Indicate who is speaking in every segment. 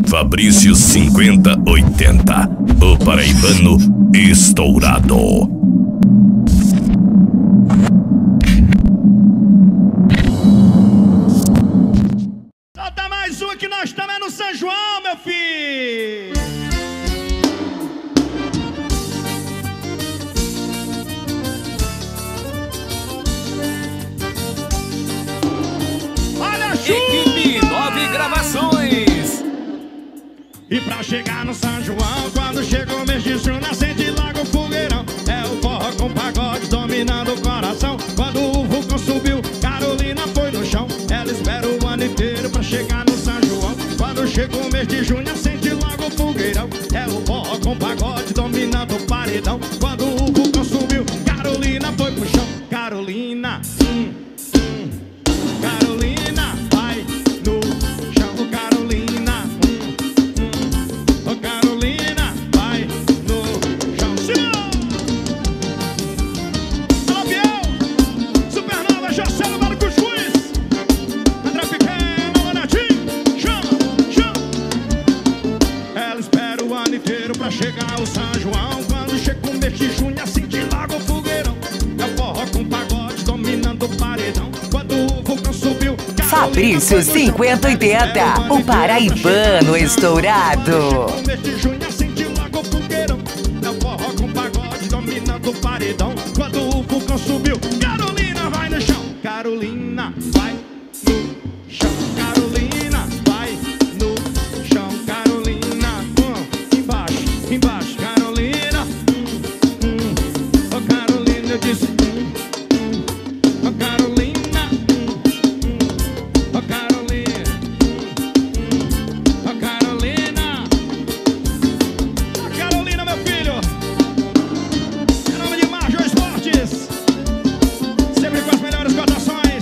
Speaker 1: Fabrício 5080, o paraibano estourado.
Speaker 2: Solta mais uma que nós estamos no São João, meu filho. Olha a chuva!
Speaker 3: Equipe 9 Gravações.
Speaker 2: E pra chegar no São João, quando chegou o mês de junho, acende logo o fogueirão. É o forró com pagode dominando o coração. Quando o vulcão subiu, Carolina foi no chão. Ela espera o ano inteiro pra chegar no São João. Quando chegou o mês de junho, acende logo o fogueirão. É o forró com pagode dominando o paredão. Quando o vulcão subiu, Carolina foi pro chão. Carolina, Carolina, vai no chão. Carolina, oh Carolina, vai no chão. Alô, Biel, Supernova, Jocelo, Marcos Ruiz, André Pequeno, Lonetinho, chama, chama. Ela espera o ano inteiro pra chegar ao São João. Quando chega o mês de junho, acende logo o fogueirão. É o forró com pagode dominando o paredão. Quando o vulcão subiu,
Speaker 4: Fabrício 5080, o paraibano estourado.
Speaker 2: o mês de junho acende logo o fogueirão. É o forró com pagode dominando o paredão. Quando o vulcão subiu, Carolina vai no chão. Carolina vai no chão. Carolina vai no chão. Carolina, embaixo, embaixo. Carolina, oh Carolina, eu disse oh Carolina, oh Carolina, oh Carolina, oh Carolina, meu filho. Em nome de Marjo Esportes, sempre com as melhores cotações.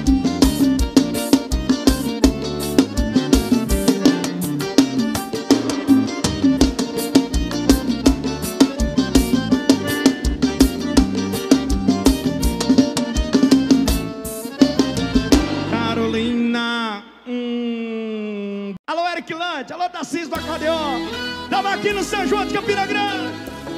Speaker 2: Carolina, Alô, Eric Lante, alô, Tarcísio do Acordeon. Tamo aqui no São João de Campina Grande.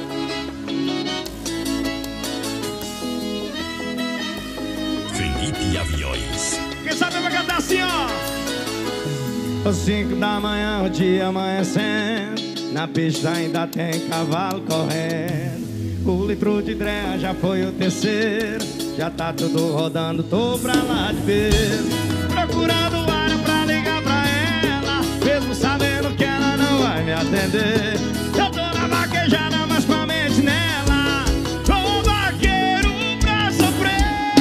Speaker 1: Felipe Aviões.
Speaker 2: Quem sabe vai cantar assim, ó. Às 5 da manhã, o dia amanhecendo. Na pista ainda tem cavalo correndo. O litro de dreia já foi o terceiro. Já tá tudo rodando, tô pra lá de ver. Procurando área pra ligar pra ela, mesmo sabendo que ela não vai me atender. Eu tô na vaquejada, mas com a mente nela. Tô vaqueiro pra sofrer.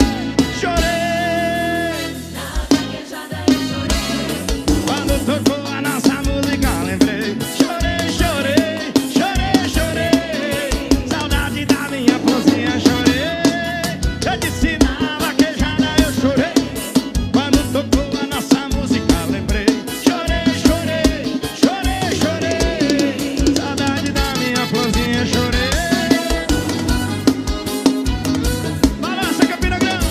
Speaker 2: Chorei
Speaker 5: Na vaquejada eu chorei.
Speaker 2: quando tocou a nossa música, lembrei. Chorei, chorei, chorei, chorei. Saudade da minha florzinha, chorei. Eu disse na vaquejada eu chorei. Quando tocou a nossa música, lembrei. Chorei, chorei, chorei, chorei. Saudade da minha florzinha, chorei. Balança, Campina Grande.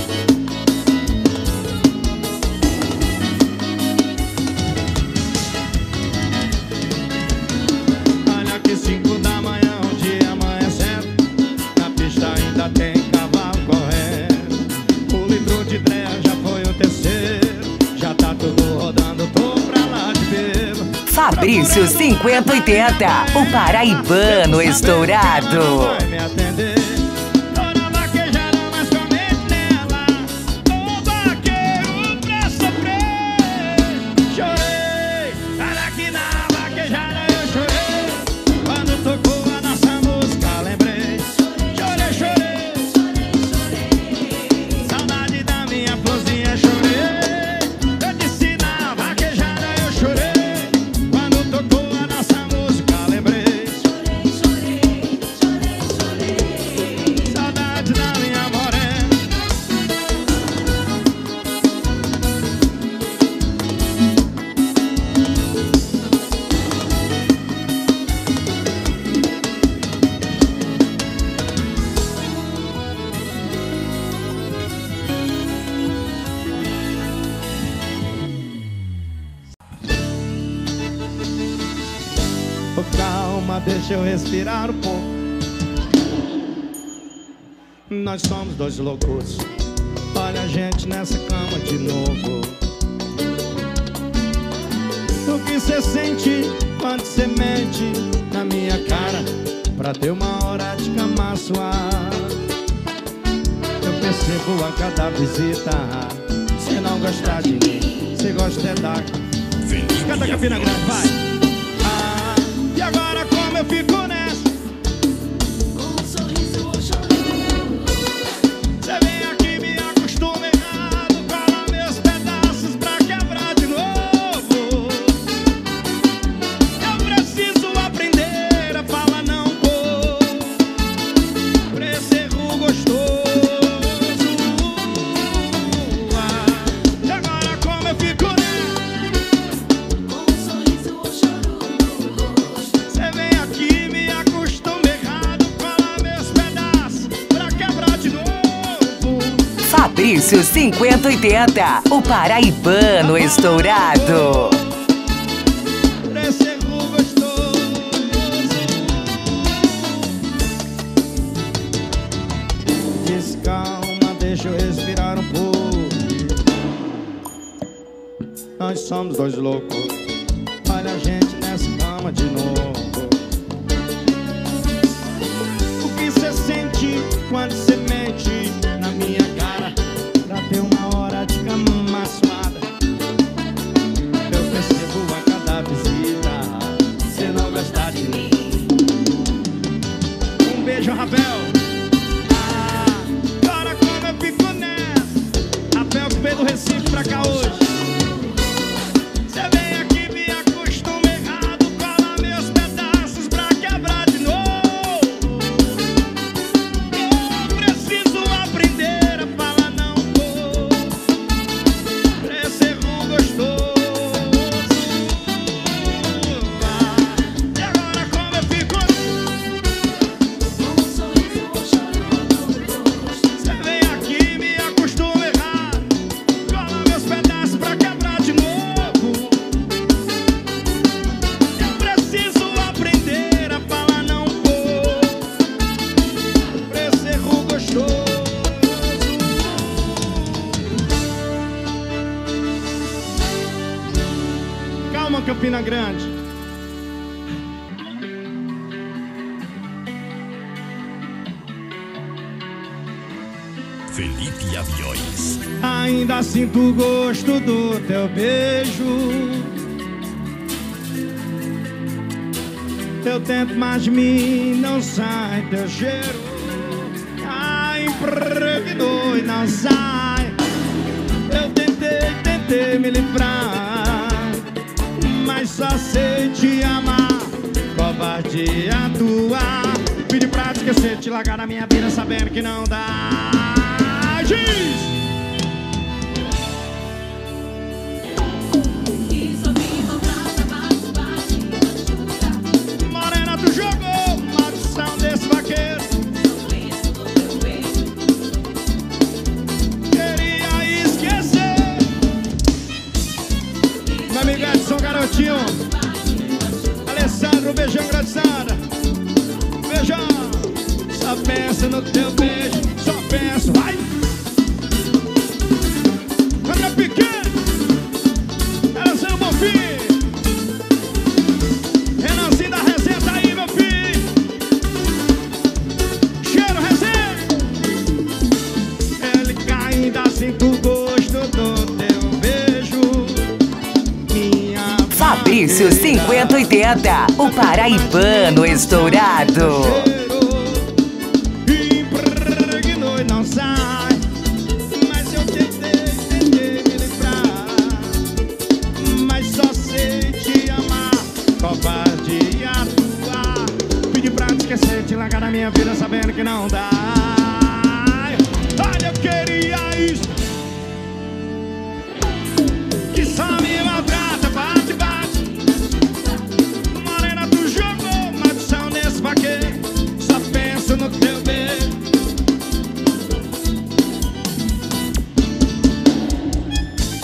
Speaker 2: Olha que 5 da manhã, o dia amanhecendo. Na pista ainda tem cavalo correndo. O litro de dreia já foi o terceiro. Já tá tudo rodando, tô pra lá de bebo.
Speaker 4: Fabrício 5080, o paraibano estourado.
Speaker 2: Vai me atender. Tô na vaquejada, mas com a mente nela. Tô vaqueiro pra sofrer. Chorei, olha que na vaquejada eu chorei. Quando tocou a nossa música, lembrei. Chorei, chorei, saudade da minha florzinha, chorei. Eu disse na vaquejada eu chorei. Quando tocou a nossa música, lembrei. Oh, calma, deixa eu respirar um pouco. Nós somos dois loucos. Olha a gente nessa cama de novo. O que cê sente quando cê mente na minha cara pra ter uma hora de cama suave? Eu percebo a cada visita. Cê não gosta de mim, cê gosta é da...
Speaker 1: Felipe
Speaker 2: Canta Campina Grande, vai! Ah, e agora como eu fico nessa?
Speaker 5: Com um sorriso ou chorando.
Speaker 2: Cê vem aqui, me acostuma errado, cola meus pedaços pra quebrar de novo. Eu preciso aprender a falar não vou pra esse erro gostoso. E agora como eu fico nessa?
Speaker 5: Com um sorriso ou choro no rosto.
Speaker 2: Cê vem aqui, me acostuma errado, cola meus pedaços pra quebrar de novo.
Speaker 4: Fabrício 5080, o paraibano estourado.
Speaker 2: Esse erro gostoso. Diz calma, deixa eu respirar um pouco. Nós somos dois loucos. Olha a gente nessa cama de novo. O que cê sente quando cê mente na minha cara pra ter uma hora de cama suada? Eu percebo a cada visita. Cê não gosta de mim. Um beijo, Rafael. Ah, agora como eu fico nessa? Rafael que veio do Recife pra cá hoje. Cê vem aqui, me acostuma errado, cola meus pedaços pra quebrar de novo. Eu preciso aprender a falar não vou pra esse erro gostoso. E agora como eu fico?
Speaker 5: Com um sorriso ou choro no rosto.
Speaker 2: Cê vem aqui, me acostuma errado, cola meus pedaços pra quebrar de novo. Eu preciso aprender a falar não vou pra esse erro gostoso. Calma, Campina Grande.
Speaker 1: Felipe Aviões.
Speaker 2: Ainda sinto o gosto do teu beijo. Eu tento, mas de mim não sai teu cheiro. Ai, impregnou e não sai. Eu tentei me livrar, mas só sei te amar. Covardia tua. Pedi pra te esquecer, te largar da minha vida sabendo que não dá. Diz!
Speaker 5: E só me maltrata, bate, machuca.
Speaker 2: Morena, tu jogou maldição desse vaqueiro.
Speaker 5: Só penso no teu beijo.
Speaker 2: Queria esquecer. Meu amigo Edson Garotinho, Alessandro, beijão, engraçada. Beijão. Só penso no teu beijo. Só penso, vai. Câmera pequena. Alessandro Bonfim. Renanzinho da resenha tá aí, meu filho. Cheiro, resenha. Ele ainda sinto o gosto do teu beijo. Minha
Speaker 4: Fabrício 5080, o paraibano estourado.
Speaker 2: Impregnou e não sai. Mas eu tentei me livrar, mas só sei te amar. Covardia tua. Pedi pra te esquecer, te largar da minha vida sabendo que não dá. Olha, eu queria isso, que só me maltrata, bate, bate. Morena, tu jogou maldição nesse vaqueiro. Só penso no teu beijo.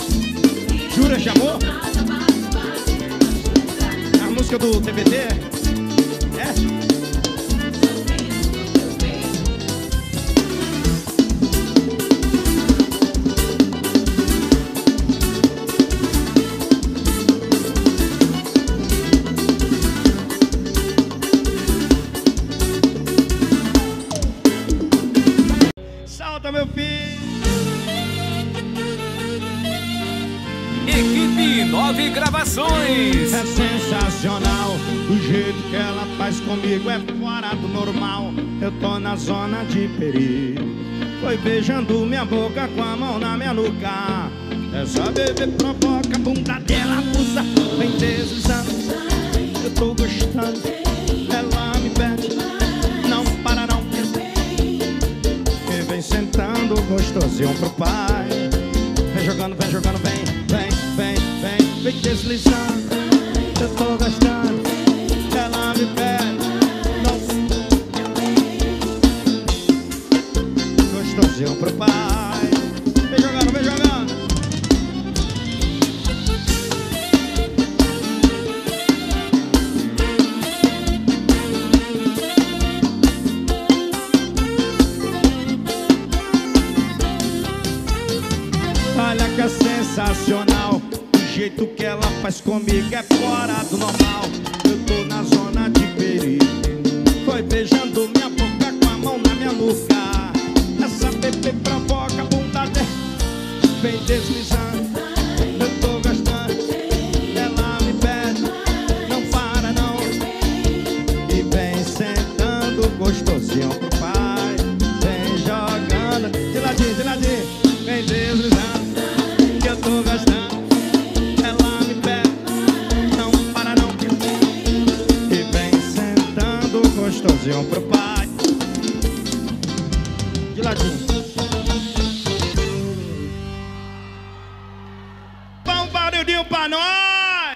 Speaker 2: Jura de amor? A música do TBT.
Speaker 3: 99 Gravações.
Speaker 2: É sensacional, o jeito que ela faz comigo é fora do normal. Eu tô na zona de perigo. Foi beijando minha boca com a mão na minha nuca. Essa bebê provoca, a bunda dela usa, vem deslizando. Eu tô gostando, ela me pede, não para não. E vem sentando gostosinho pro pai. Vem jogando, vem jogando, vem, vem, vem, vem, vem deslizando. Eu tô gostando, ela me pede, não. Gostosinho pro pai. Vem jogando, vem jogando. Olha que é sensacional, o jeito que ela faz comigo é fora do normal. Eu tô na zona de perigo. Foi beijando minha boca com a mão na minha nuca. Essa bebê provoca a bunda dela, vem deslizando. Eu tô gostando, ela me pede, não para não. E vem sentando gostosinho pro pai. Vem jogando, de ladinho, vem deslizando. Eu tô gostando, ela me pede, não para não. E vem sentando gostosinho pro pai. De ladinho. Dá um barulhinho pra nós.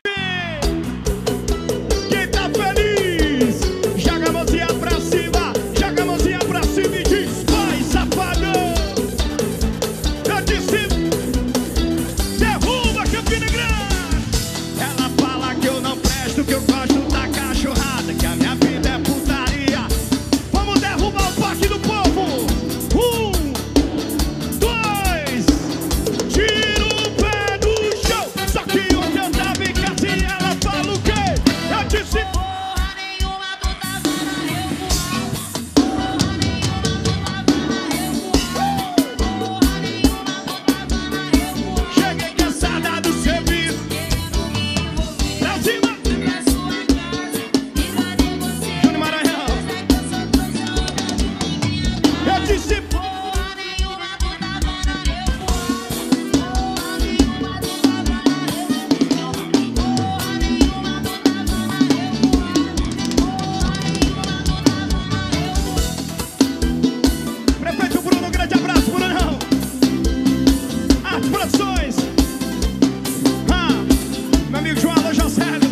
Speaker 2: Quem tá feliz, joga a mãozinha pra cima, joga a mãozinha pra cima e diz: vai, safadão. Eu disse: derruba, Campina Grande. Ela fala que eu não presto, que eu gosto da cachorrada, que a minha vida é putaria. Vamos derrubar o parque do povo. 1, 2, tira o pé do chão. Só que ontem eu tava em casa e ela fala o quê? Eu disse:
Speaker 5: Porra nenhuma, tu tá zona revoada. Porra nenhuma, tu tá zona revoada. Porra nenhuma, tu tá zona revoada.
Speaker 2: cheguei cansada do serviço.
Speaker 5: Querendo me envolver.
Speaker 2: Pra cima,
Speaker 5: Fui pra sua casa e cadê você?
Speaker 2: Júnior Maranhão.
Speaker 5: Mas é que eu sou trouxa, outra de minha casa.
Speaker 2: Eu disse:
Speaker 5: Porra nenhuma, tu tá zona revoada. Porra nenhuma, tu tá zona revoada. Porra nenhuma, tu tá zona revoada.
Speaker 2: prefeito Bruno, um grande abraço, Brunão. Arte Produções. Meu amigo João Alô Josélio.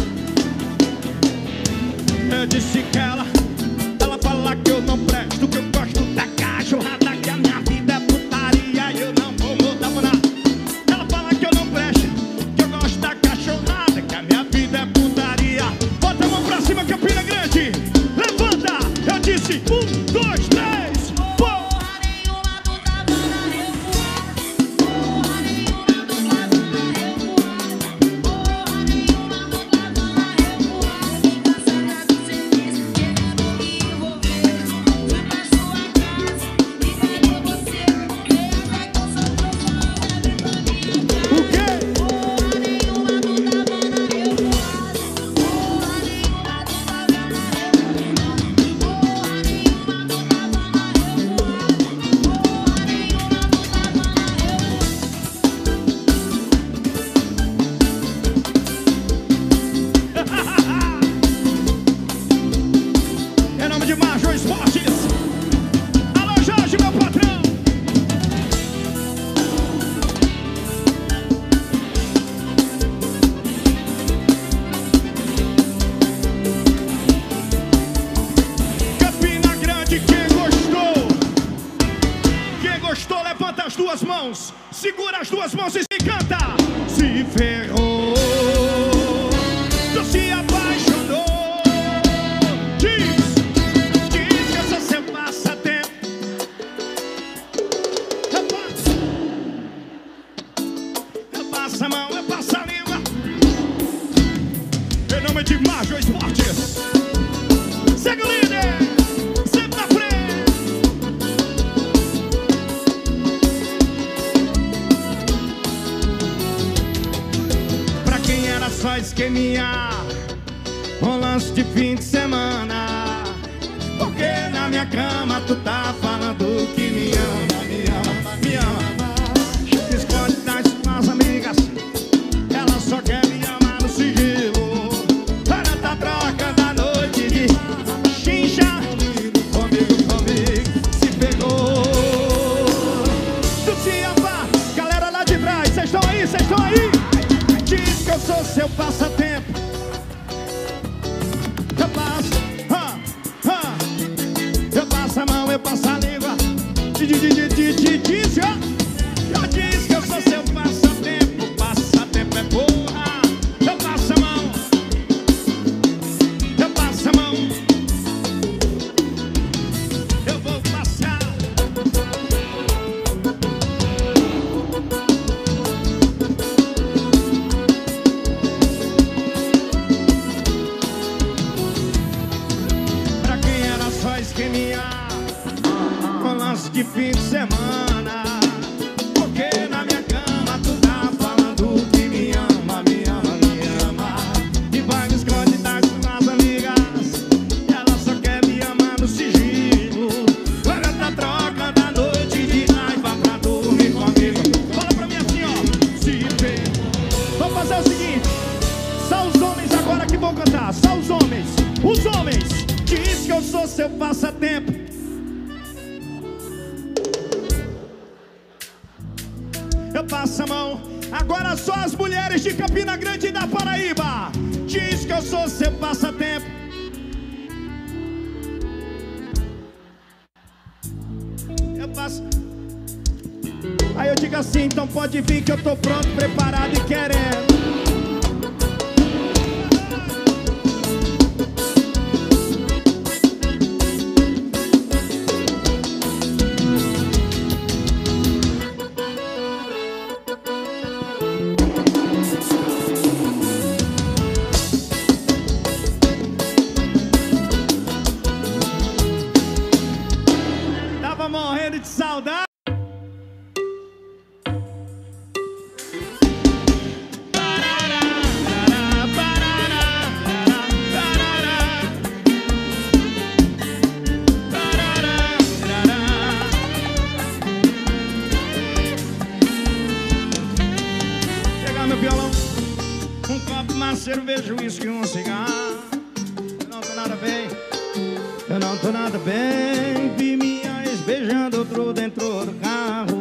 Speaker 2: Eu disse que ela fala que eu não presto, que eu gosto da cachorrada, que a minha vida é putaria e eu não vou mudar por nada. Ela fala que eu não presto, que eu gosto da cachorrada, que a minha vida é putaria. Bota a mão pra cima, Campina Grande. Levanta. Eu disse: 1, 2, 3, pô.
Speaker 5: Porra nenhuma, tu tá zona revoada. Porra nenhuma, tu tá zona revoada. Porra nenhuma, tu tá zona revoada. Fiquei cansada do serviço, querendo me envolver. Fui pra sua casa e cadê você? Veja que eu sou trouxa, outra vem pra minha casa.
Speaker 2: O quê?
Speaker 5: Porra nenhuma, tu tá zona revoada. Porra nenhuma, tu tá zona revoada. Porra nenhuma, tu tá zona revoada. Porra nenhuma, tu tá
Speaker 2: Em nome de Major Esportes. Alô, Jorge, meu patrão. Campina Grande, quem gostou? Quem gostou, levanta as duas mãos. Segura as duas mãos e canta. Se ferrou, tu se apaixonou. Diz que essa você passa tempo. Eu passo a mão, eu passo a língua. Em nome de Major Esportes. Segue o líder, sempre na frente. Pra só esqueminha, um lance de fim de semana. Porque na minha cama tu tá falando que me ama, me ama, me ama. Esconde das tuas amigas, ela só quer me amar no sigilo. Para da troca da noite de xincha, comigo, se pegou. Tu se ama, galera lá de trás, cês estão aí, cês estão aí? Diz que eu sou seu passatempo. Eu passo, eu passo a mão, eu passo a língua. Diz, ó. Eu disse que eu sou seu passatempo. Passatempo é porra. Eu passo a mão, eu passo a mão, eu vou passar. Pra quem era só esqueminha, com lance de fim de semana. Porque na minha cama tu tá falando que me ama, me ama, me ama. E vai me esconde das tuas amigas, ela só quer me amar no sigilo. Olha da troca da noite de raiva pra dormir comigo. Fala pra mim assim, ó, se vê. Vamos fazer o seguinte, só os homens agora que vão cantar, só os homens. Os homens, diz que eu sou seu passatempo. Eu passo a mão, agora só as mulheres de Campina Grande e da Paraíba. Diz que eu sou seu passatempo. Eu passo. Aí eu digo assim, então pode vir que eu tô pronto, preparado e querendo. Tava morrendo de saudade. Pegar meu violão, um copo, uma cerveja, um uísque e um cigarro. Eu não tô nada bem, eu não tô nada bem. Vi minha ex beijando outro dentro do carro.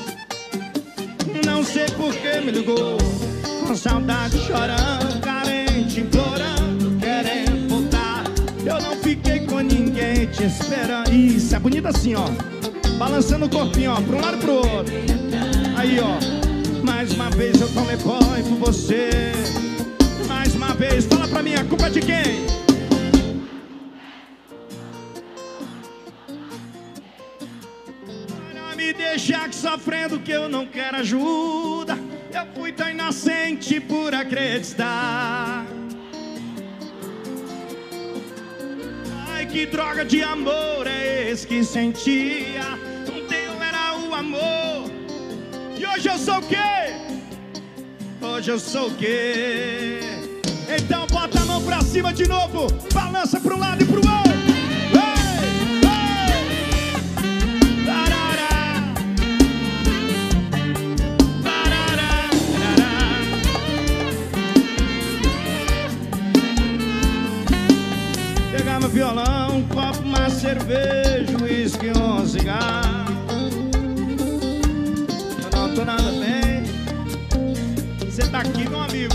Speaker 2: Não sei por que me ligou, com saudade, chorando, carente, implorando, querendo voltar. Eu não fiquei com ninguém te esperando. Isso, é bonito assim, ó, balançando o corpinho, ó, pra um lado e pro outro. Aí, ó, mais uma vez eu tomei banho por você. Mais uma vez, fala pra mim, a culpa é de quem? Não me deixa aqui sofrendo que eu não quero ajuda. Eu fui tão inocente por acreditar. Ai, que droga de amor é esse que sentia? O teu era o amor. E hoje eu sou o quê? Hoje eu sou o quê? Então bota a mão pra cima de novo, balança pra um lado e pro outro. Ei, ei. Tarará. Tarará, tarará. Pegar meu violão, um copo, uma cerveja, um uísque e um cigarro. Eu não tô nada bem. Você tá aqui, meu amigo.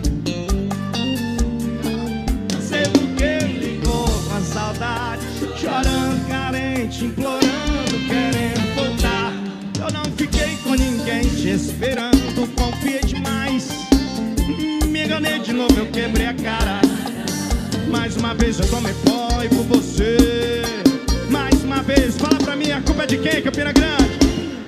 Speaker 2: Sei por que ligou com a saudade, chorando, carente, implorando, querendo voltar. Eu não fiquei com ninguém te esperando, confiei demais. Me enganei de novo, eu quebrei a cara. Mais uma vez eu tomei pó por você. Mais uma vez, fala pra mim, a culpa é de quem, Campina Grande?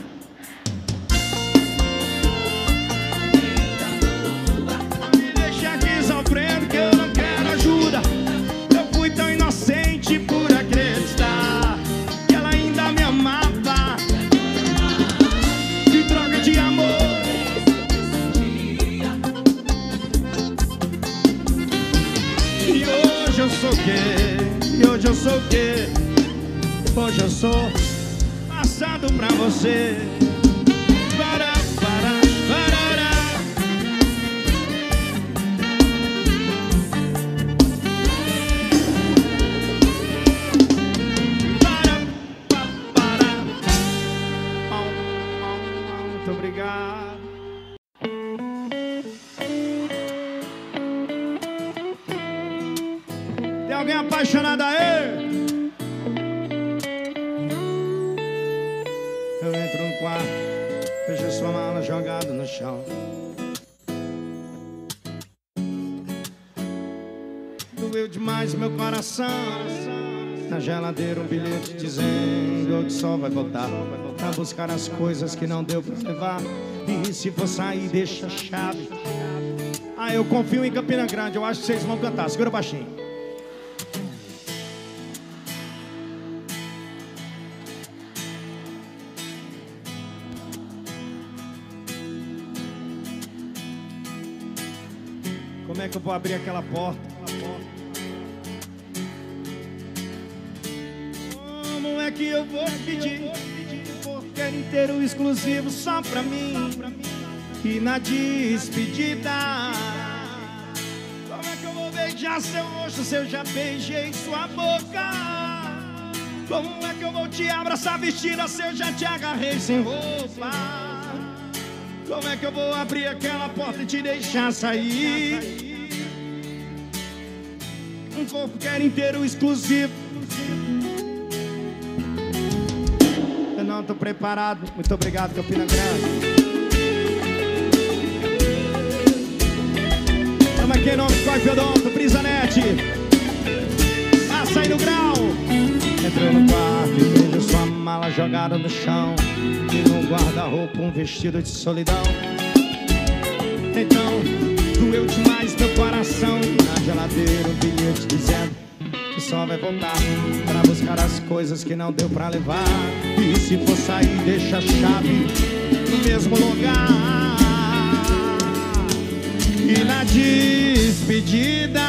Speaker 2: Que eu não quero ajuda. Eu fui tão inocente por acreditar que ela ainda me amava. Que droga de amor. hoje eu sou o quê? E hoje eu sou o quê? Hoje eu sou passado pra você. Para, parará. Para. Muito obrigado. Tem alguém apaixonado aí? Eu entro no quarto, vejo sua mala jogada no chão. Doeu demais meu coração. Na geladeira um bilhete dizendo que só vai voltar pra buscar as coisas que não deu pra levar. E se for sair, deixa a chave. Ah, eu confio em Campina Grande, eu acho que vocês vão cantar. Segura baixinho. Como é que eu vou abrir aquela porta? Como é que eu vou pedir um porquê inteiro exclusivo só pra mim? E na despedida, como é que eu vou beijar seu rosto se eu já beijei sua boca? Como é que eu vou te abraçar vestida se eu já te agarrei sem roupa? Como é que eu vou abrir aquela porta e te deixar sair? Um corpo quer inteiro exclusivo. Eu não tô preparado. Muito obrigado, Campina Grande. Estamos aqui em nome de Corte Odonto, Brisanete. Passa aí no grau. Entrei no quarto e vejo sua mala jogada no chão. E no guarda-roupa um vestido de solidão. Então, doeu demais meu coração. E na geladeira um bilhete dizendo que só vai voltar pra buscar as coisas que não deu pra levar. E se for sair, deixa a chave no mesmo lugar. E na despedida,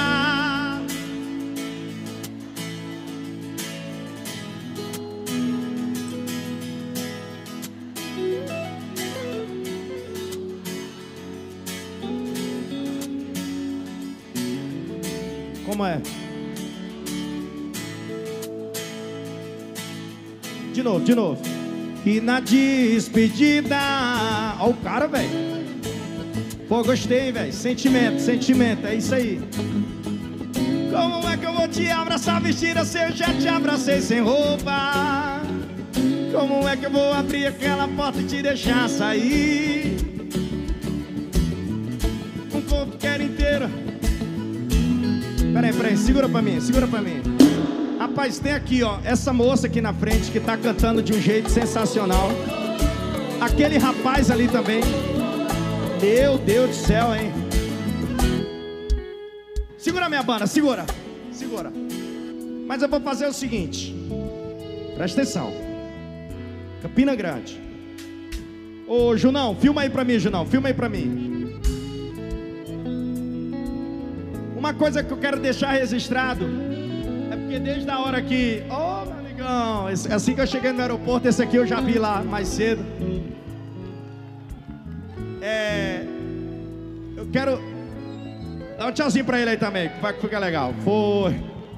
Speaker 2: como é? De novo. E na despedida, ó o cara, velho. Pô, gostei, velho. Sentimento, é isso aí. Como é que eu vou te abraçar vestida se eu já te abracei sem roupa? Como é que eu vou abrir aquela porta e te deixar sair? Um corpo quer inteiro. Peraí, segura pra mim. Rapaz, tem aqui, ó, essa moça aqui na frente que tá cantando de um jeito sensacional. Aquele rapaz ali também. Meu Deus do céu, hein? Segura minha banda, segura. Mas eu vou fazer o seguinte. Presta atenção. Campina Grande. Ô, Junão, filma aí pra mim, Uma coisa que eu quero deixar registrado é porque desde a hora que... Ô, meu amigão, assim que eu cheguei no aeroporto, esse aqui eu já vi lá mais cedo. Eu quero dar um tchauzinho pra ele aí também, que fica legal. Foi.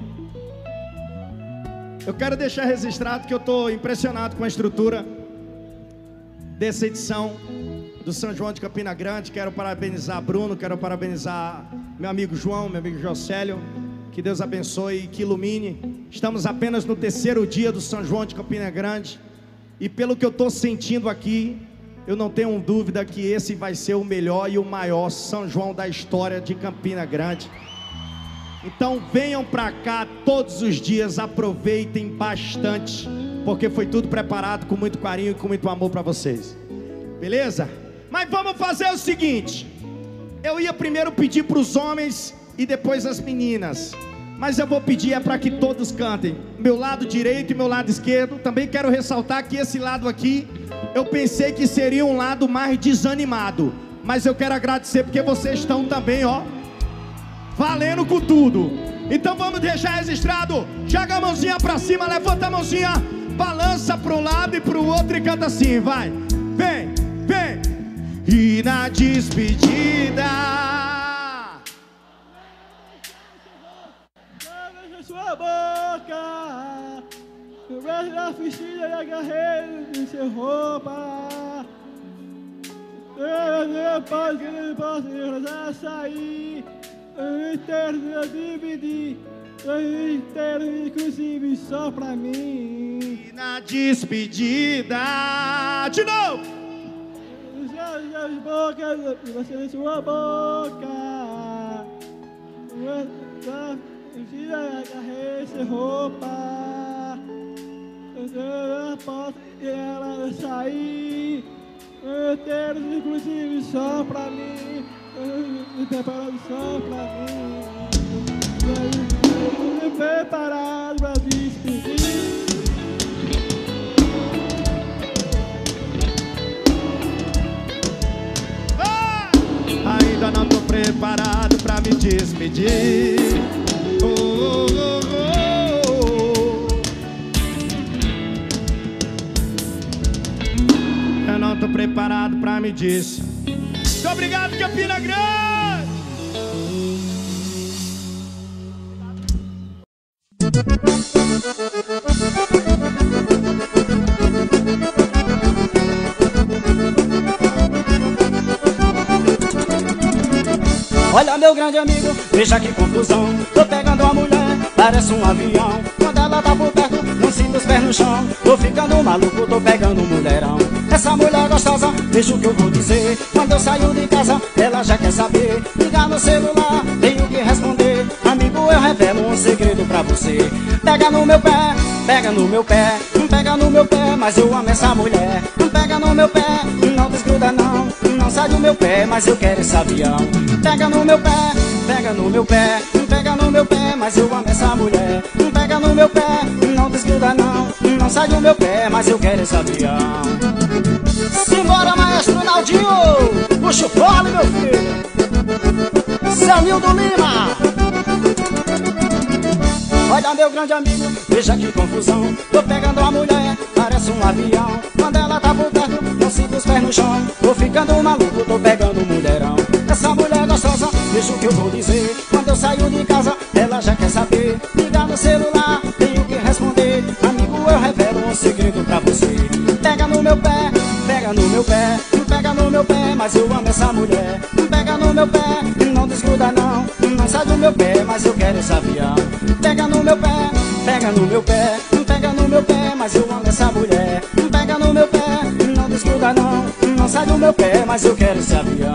Speaker 2: Eu quero deixar registrado que eu tô impressionado com a estrutura dessa edição do São João de Campina Grande. Quero parabenizar Bruno, quero parabenizar meu amigo João, meu amigo Jocélio. Que Deus abençoe e que ilumine. Estamos apenas no 3º dia do São João de Campina Grande. E pelo que eu estou sentindo aqui, eu não tenho dúvida que esse vai ser o melhor e o maior São João da história de Campina Grande. Então venham para cá todos os dias, aproveitem bastante, porque foi tudo preparado com muito carinho e com muito amor para vocês. Beleza? Mas vamos fazer o seguinte. Eu ia primeiro pedir para os homens e depois as meninas, mas eu vou pedir para que todos cantem, meu lado direito e meu lado esquerdo. Também quero ressaltar que esse lado aqui eu pensei que seria um lado mais desanimado, mas eu quero agradecer porque vocês estão também, ó, valendo com tudo. Então vamos deixar registrado. Joga a mãozinha pra cima, levanta a mãozinha, balança pro lado e pro outro e canta assim, vai. Vem, vem. E na despedida,
Speaker 6: beija sua boca, eu beijo na piscina e agarrei em sua roupa. Eu não posso já sair, eu inteiro dividir, eu inteiro inclusive só pra mim.
Speaker 2: e na despedida, de novo.
Speaker 6: As bocas, você na sua boca, eu agarrei essa roupa. Eu não posso e ela sair. Eu tenho inclusive só pra mim. Me preparando só pra mim. Eu me preparado pra despedir.
Speaker 2: Ainda não tô preparado pra me despedir. Oh, oh, oh, oh. Eu não tô preparado pra me despedir. Muito obrigado, Campina Grande!
Speaker 7: Olha meu grande amigo, veja que confusão. Tô pegando uma mulher, parece um avião. Quando ela tá por perto, não sinto os pés no chão. Tô ficando maluco, tô pegando um mulherão. Essa mulher gostosa, veja o que eu vou dizer. Quando eu saio de casa, ela já quer saber. Ligar no celular, tenho que responder. Amigo, eu revelo um segredo pra você. Pega no meu pé, pega no meu pé. Pega no meu pé, mas eu amo essa mulher. Pega no meu pé, não desgruda não. Não sai do meu pé, mas eu quero esse avião. Pega no meu pé, pega no meu pé. Pega no meu pé, mas eu amo essa mulher. Pega no meu pé, não desgruda não. Não sai do meu pé, mas eu quero esse avião. Simbora, maestro Naldinho, puxa o fole, meu filho. Sanildo Lima. Olha meu grande amigo, veja que confusão. Tô pegando uma mulher, parece um avião. Quando ela tá por perto, não sinto os pés no chão. Tô ficando maluco, tô pegando um mulherão. Essa mulher gostosa, veja o que eu vou dizer. Quando eu saio de casa, ela já quer saber. Ligar no celular, tenho que responder. Amigo, eu revelo um segredo pra você. Pega no meu pé, pega no meu pé. Pega no meu pé, mas eu amo essa mulher. Pega no meu pé, não desgruda não. Não sai do meu pé, mas eu quero esse avião. Pega no meu pé, pega no meu pé. Pega no meu pé, mas eu amo essa mulher. Pega no meu pé, não desgruda não. Não sai do meu pé, mas eu quero esse avião.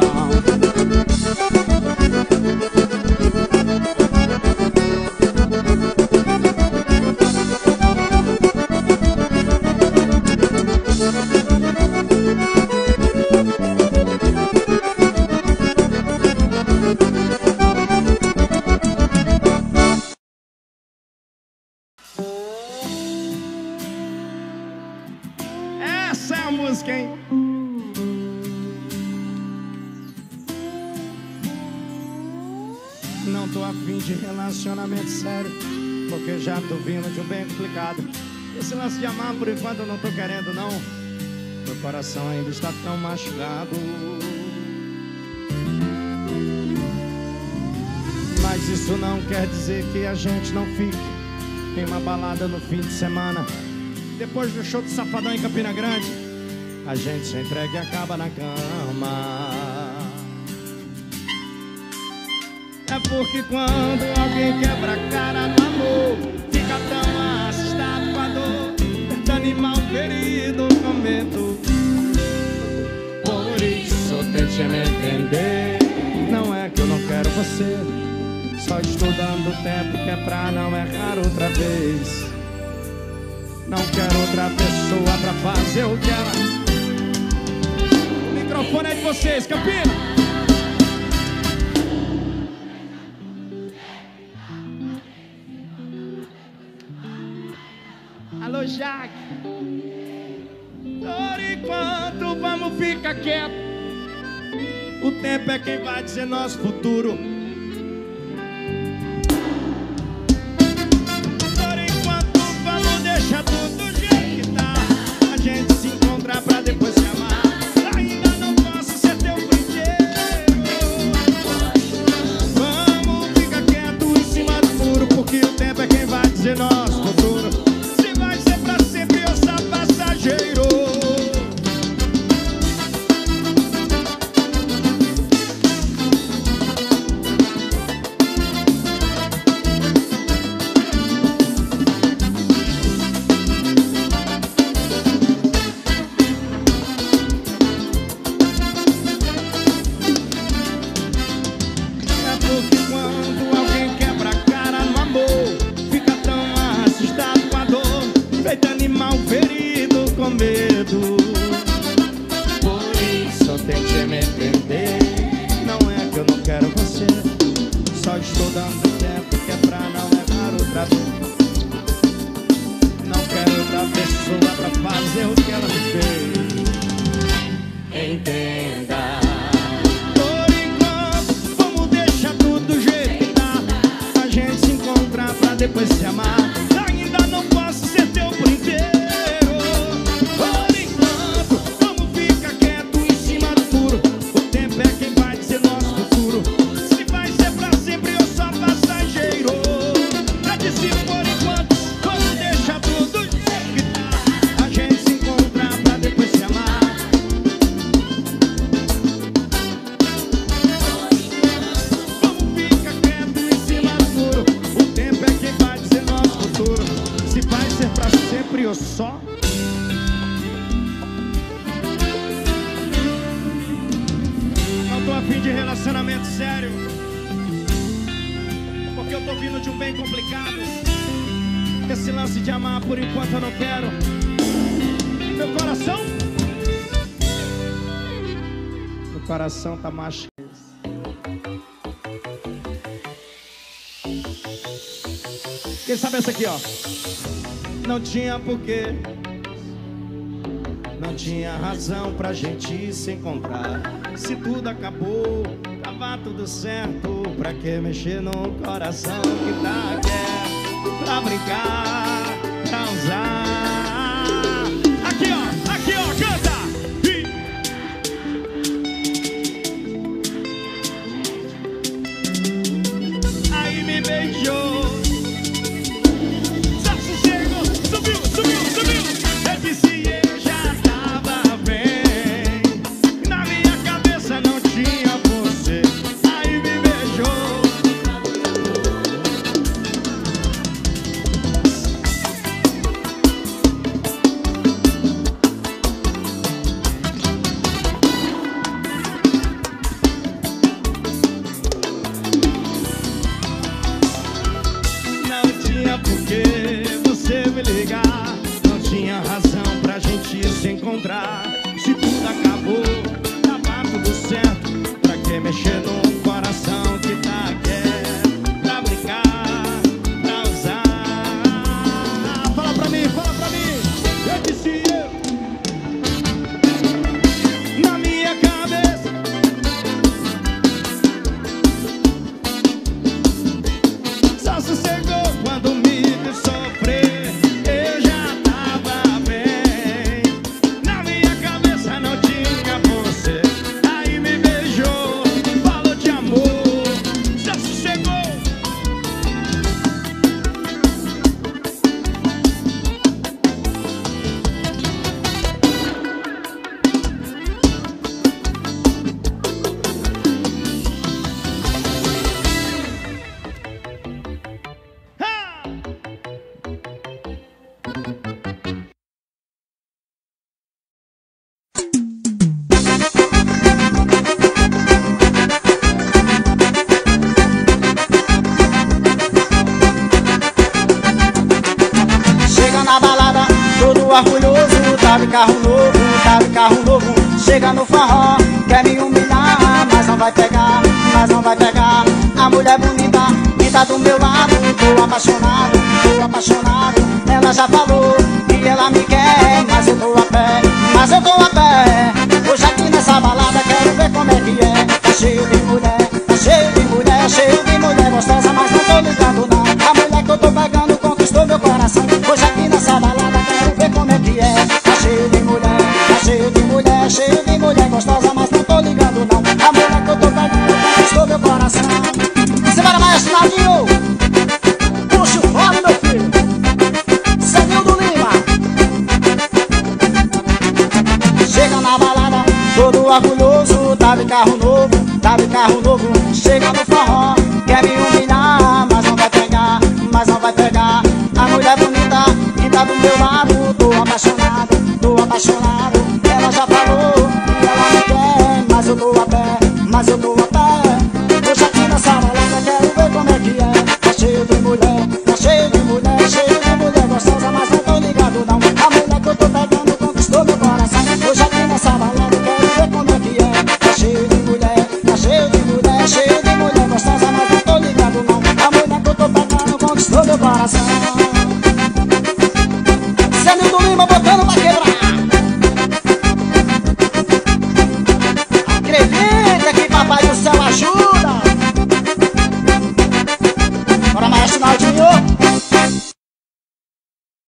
Speaker 2: Essa é a música, hein? Não tô afim de relacionamento sério, porque já tô vindo de um bem complicado. Esse lance de amar por enquanto eu não tô querendo não. Meu coração ainda está tão machucado. Mas isso não quer dizer que a gente não fique em uma balada no fim de semana. Depois do show do Safadão em Campina Grande, a gente se entrega e acaba na cama. É porque quando alguém quebra a cara no amor, fica tão assustado com a dor de animal ferido com medo. Por isso tente me entender. Não é que eu não quero você, só estou dando tempo que é pra não errar outra vez. Não quero outra pessoa pra fazer o que ela. O microfone é de vocês, Campina. Alô, Jaque. Por enquanto vamos ficar quieto. O tempo é quem vai dizer nosso futuro. porque o tempo é quem vai dizer nosso futuro. Se vai ser pra sempre ou só passageiro. Medo. Por isso tente me entender. Não é que eu não quero você, só estou dando tempo que é pra não errar outra vez. Não quero outra pessoa pra fazer o que ela me fez. Entenda. Por enquanto, vamos deixar tudo do jeito que tá. A gente se encontrar pra depois se amar. Ainda não posso ser teu por inteiro. Só não tô a fim de relacionamento sério, porque eu tô vindo de um bem complicado. Esse lance de amar por enquanto eu não quero. Meu coração tá macho. Quem sabe essa aqui, ó? Não tinha porquê, não tinha razão pra gente se encontrar. Se tudo acabou, tava tudo certo. Pra que mexer no coração que tá quieto? Pra brincar, pra usar. Aqui ó, canta! Aí me beijou. Se tudo acabou, tava tudo certo. Pra que mexer no coração que tá quieto? Pra brincar, pra usar. Fala pra mim, eu disse eu. Na minha cabeça só sossegou quando me viu sofrer.
Speaker 7: Orgulhoso, tá de carro novo, chega no forró, quer me humilhar, mas não vai pegar, a mulher bonita que tá do meu lado, tô apaixonado, ela já falou que ela me quer, mas eu tô a pé, hoje aqui nessa balada quero ver como é que é, tá cheio de mulher gostosa, mas não tô ligando não, a mulher que eu tô pegando conquistou meu coração, hoje aqui nessa balada quero ver como é que é, tá cheio de mulher gostosa, mas não tô ligando não, a mulher que eu tô pegando conquistou meu coração. Simbora, maestro Naldinho! tá de carro novo, chega no forró, quer me humilhar, mas não vai pegar, mas não vai pegar. A mulher bonita que tá do meu lado